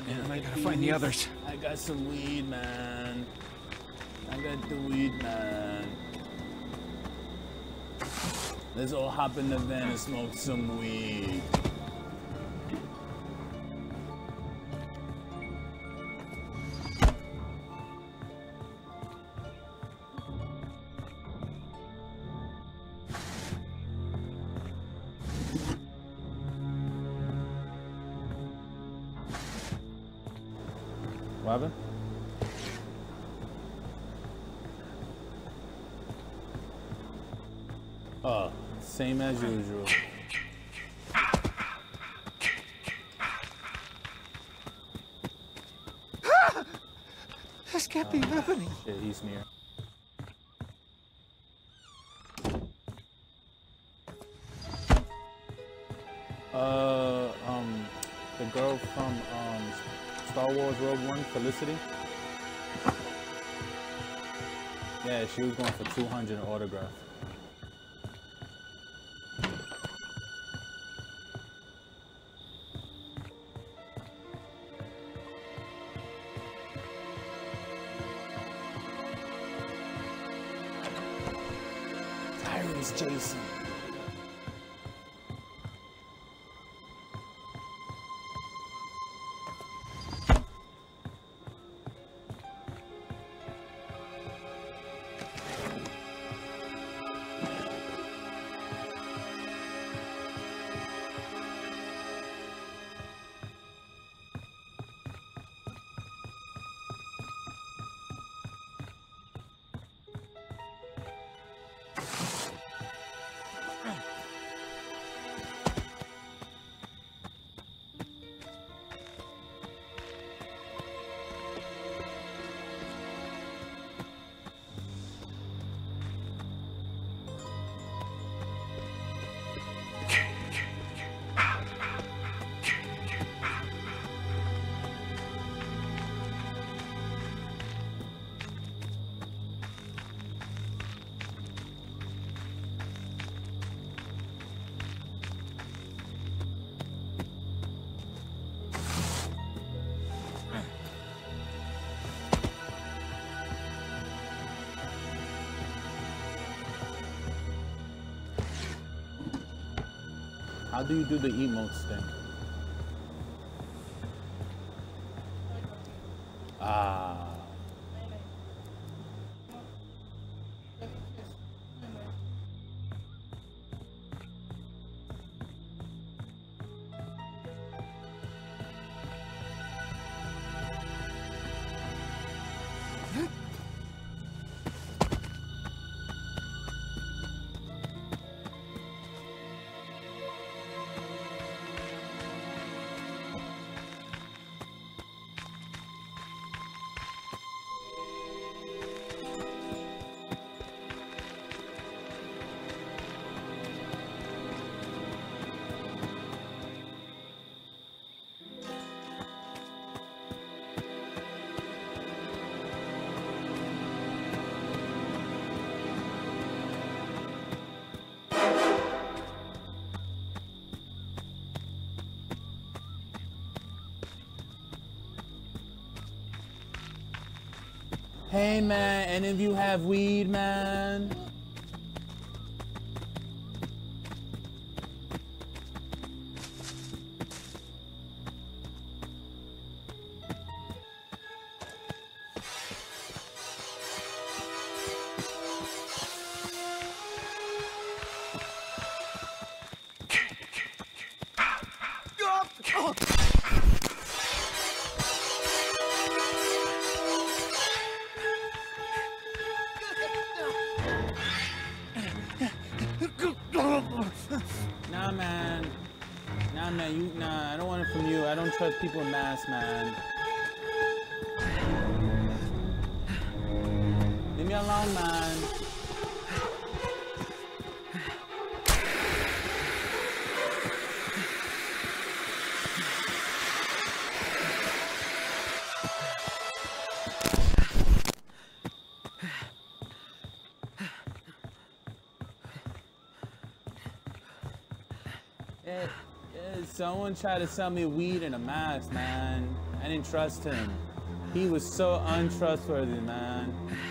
Man, I gotta find the others. I got some weed, man. I got the weed, man. Let's all hop in the van and smoke some weed. What happened? Same as usual. This can't be happening. Shit, he's near. The girl from Star Wars Rogue One, Felicity. Yeah, she was going for 200 autograph. Tyrese Jason. How do you do the emotes thing? Ah. Hey man, any of you have weed, man? Nah, I don't want it from you. I don't trust people in masks, man. Leave me alone, man. Yeah, someone tried to sell me weed in a mask, man. I didn't trust him. He was so untrustworthy, man.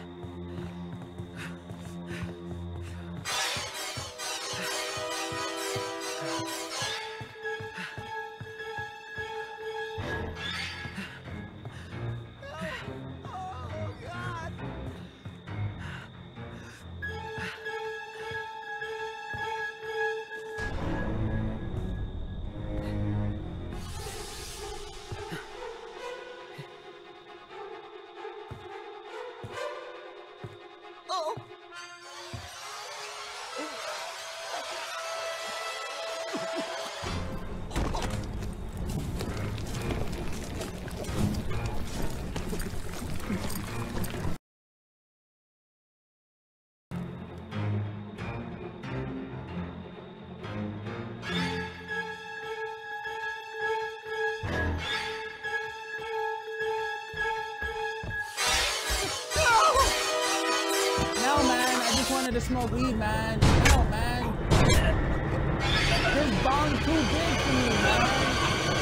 To smoke weed, man. No, man. This bong too big for me, man.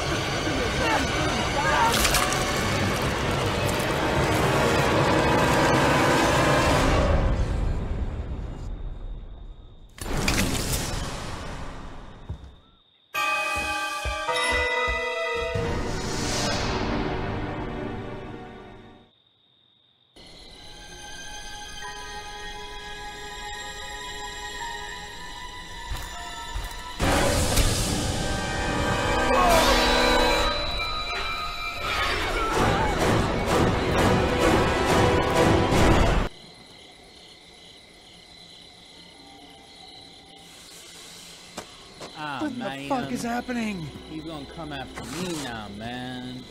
What the fuck is happening? He's gonna come after me now, man.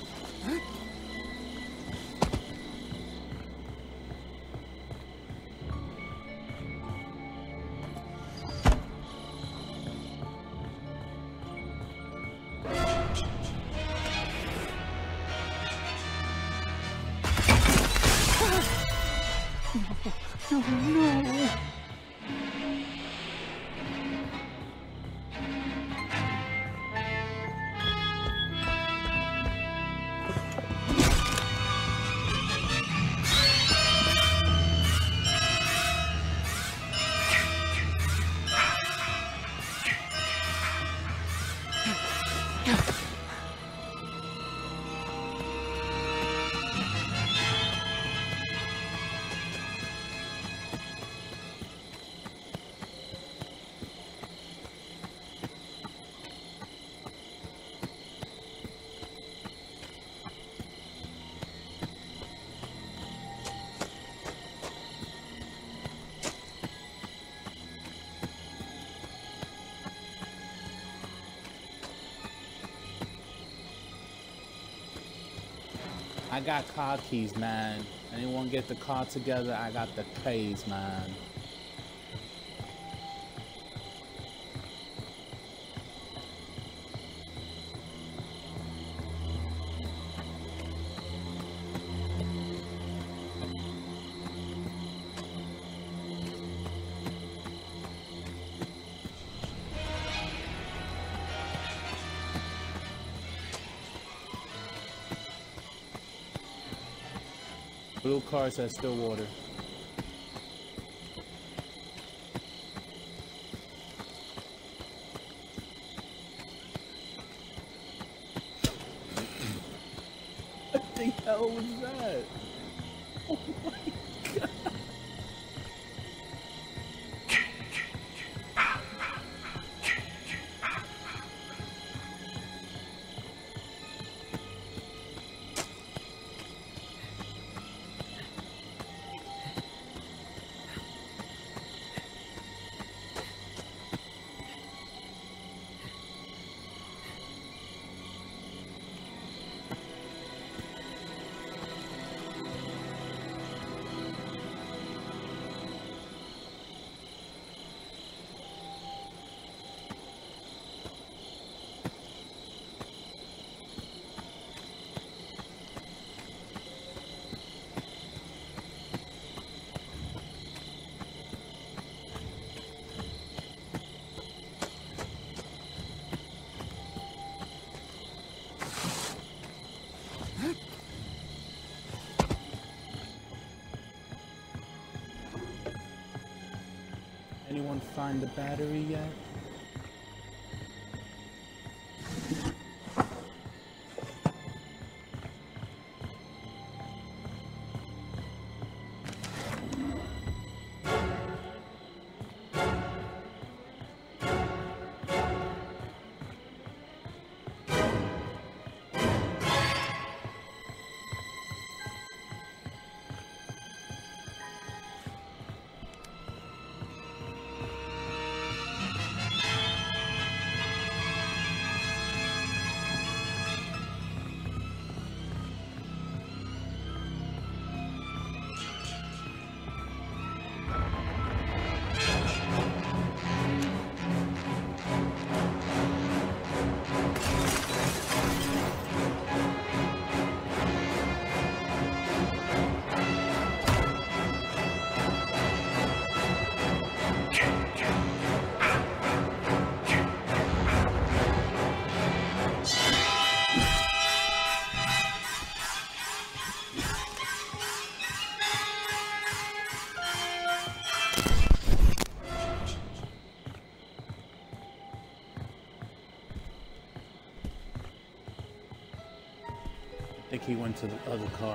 No. I got car keys, man. Anyone get the car together? I got the keys, man. Blue car says Stillwater. What the hell was that? Oh my god. find the battery yet? I think he went to the other car.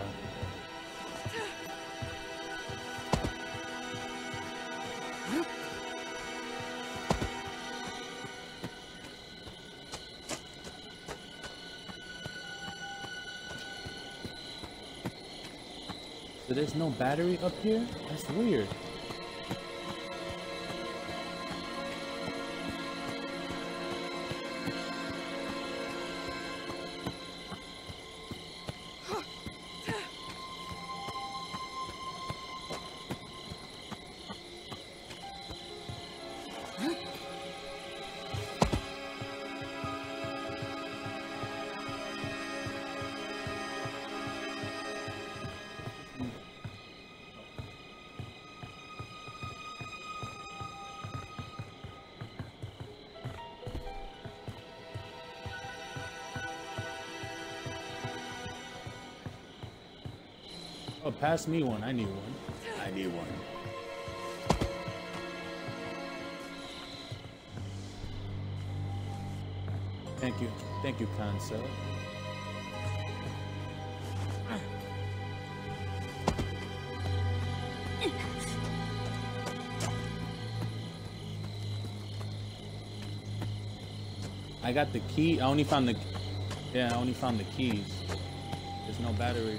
So there's no battery up here? That's weird. Oh, pass me one. I need one. I need one. Thank you. Thank you, Concept. I got the key. I only found the... Yeah, I only found the keys. There's no battery.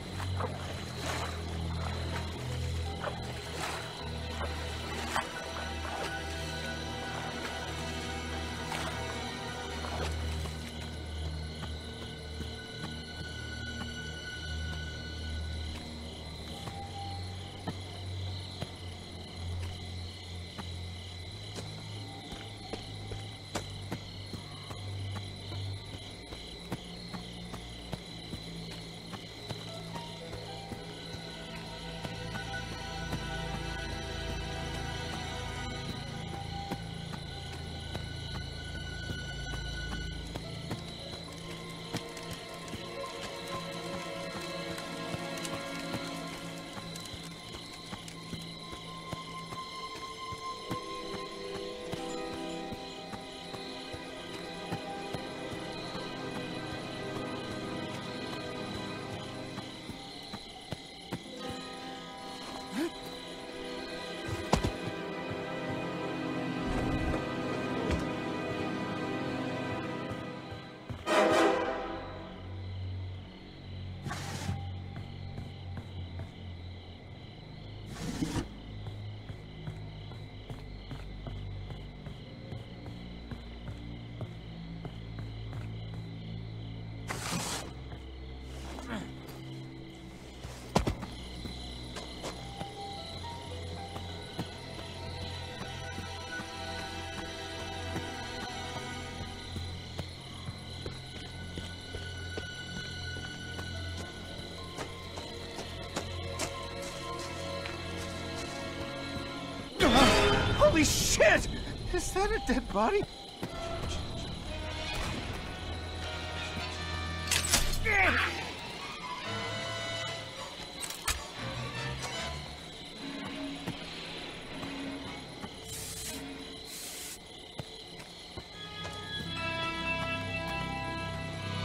Holy shit! Is that a dead body?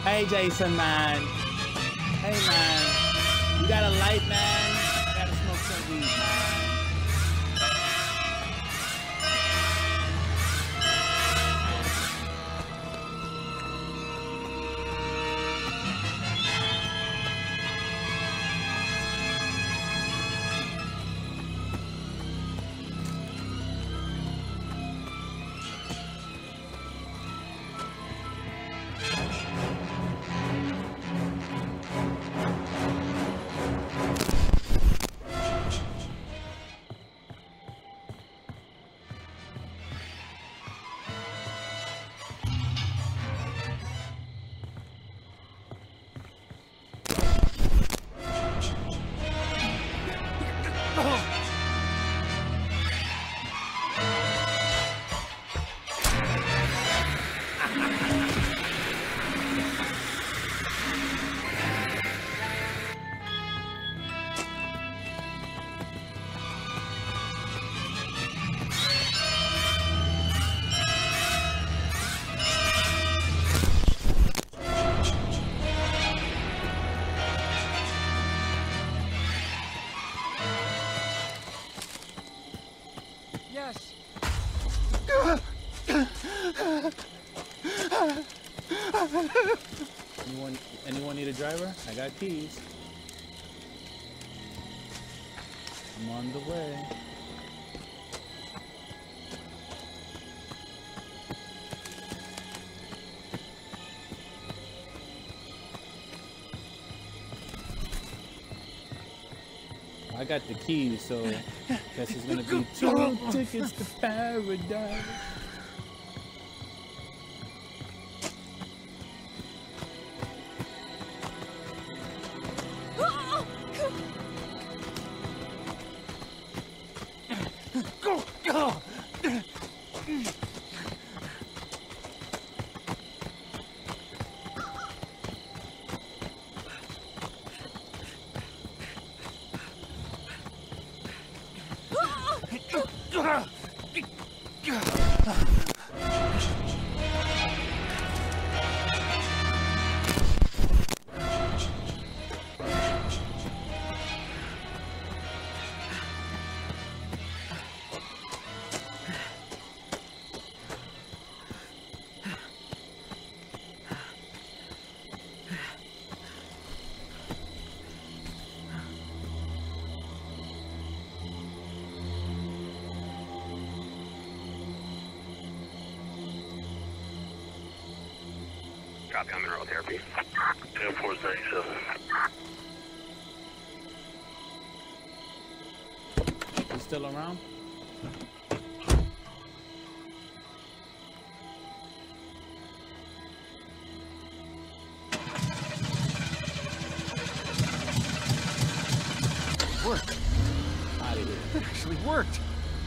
Hey, Jason, man. Hey, man. You got a light, man? You gotta smoke some weed, man. Anyone need a driver? I got keys. I'm on the way. I got the keys, so guess it's gonna be 2 tickets to paradise. Copy, I'm in rural therapy. 10-497. You still around? Worked. Out of here. It actually worked.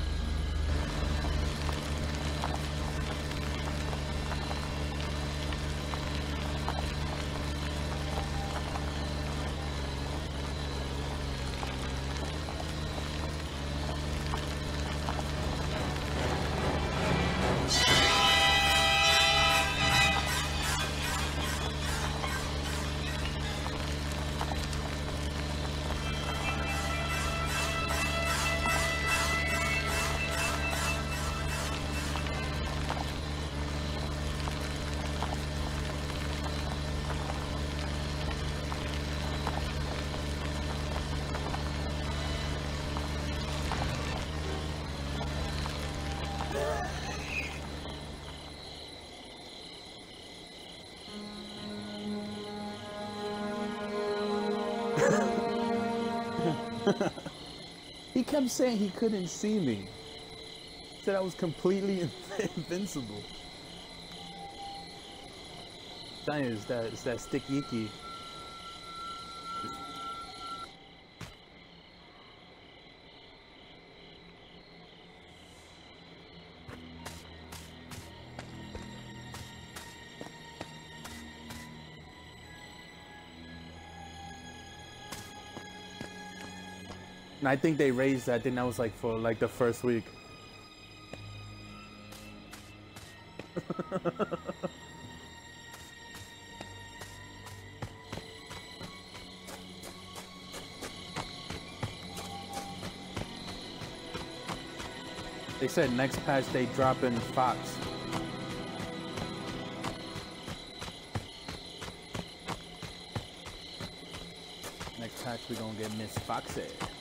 He kept saying he couldn't see me. He said I was completely invincible. It's that stick yicky. And I think they raised that. I think that was like for like the first week. They said next patch they drop in Fox. Next patch we gonna get Miss Foxy.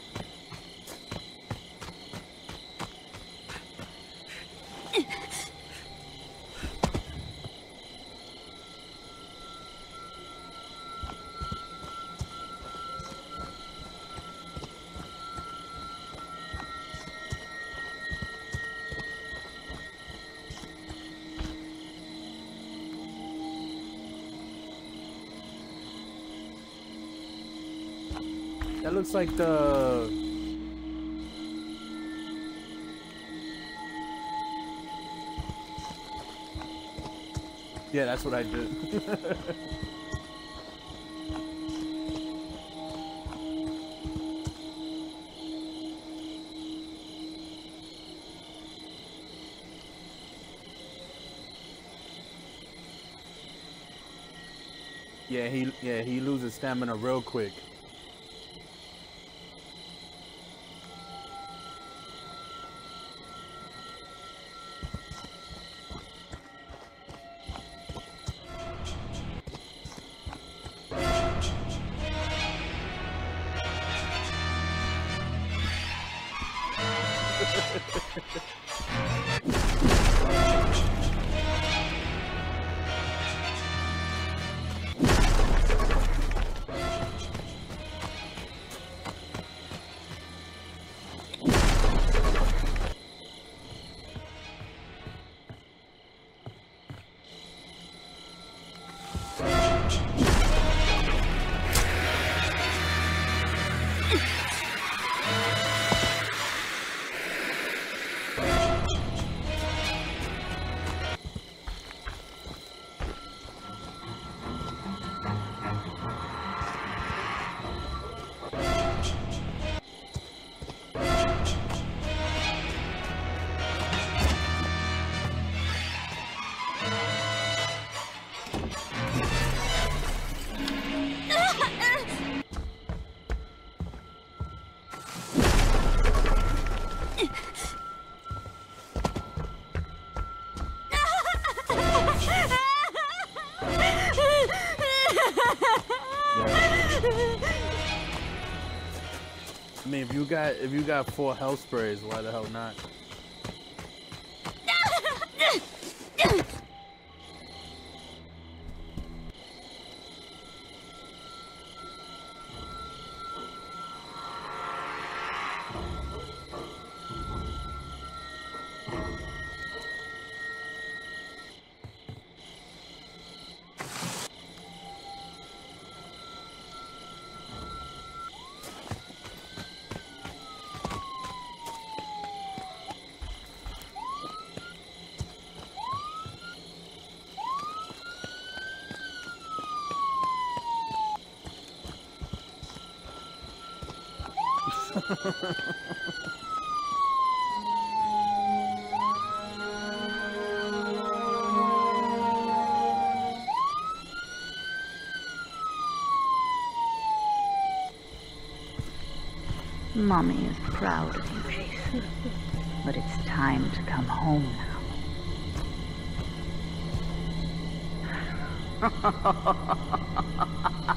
That looks like the... Yeah, that's what I did. he loses stamina real quick. I mean, if you got 4 health sprays, why the hell not? Mommy is proud of you, Jason. But it's time to come home now.